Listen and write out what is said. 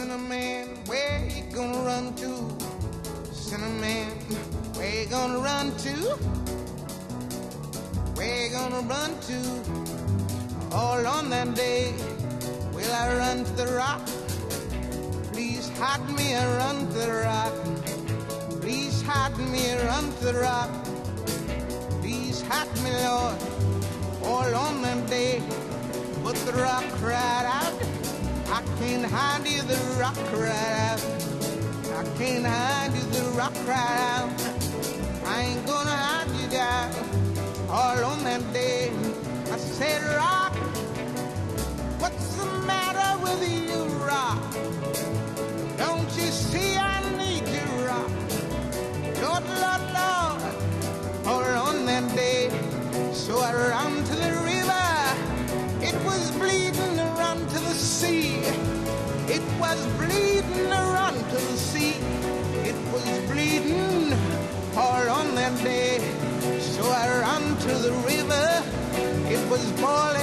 Cinnamon, where you gonna run to? Cinnamon, where you gonna run to? Where you gonna run to? All on that day, will I run to the rock? Please hide me and run to the rock. Please hide me and run to the rock. Please hide me, Lord, all on that day. But the rock cried out, I can't hide you, the rock cried out. I can't hide you, the rock cried out. I ain't gonna hide you down. All on that day, I said, rock, what's the matter with you, rock? Don't you see I need you, rock? Lord, Lord, Lord, all on that day. So I ran to the river, it was bleeding, run to the sea. It was bleeding, run to the sea. It was bleeding all on that day. So I ran to the river, it was boiling.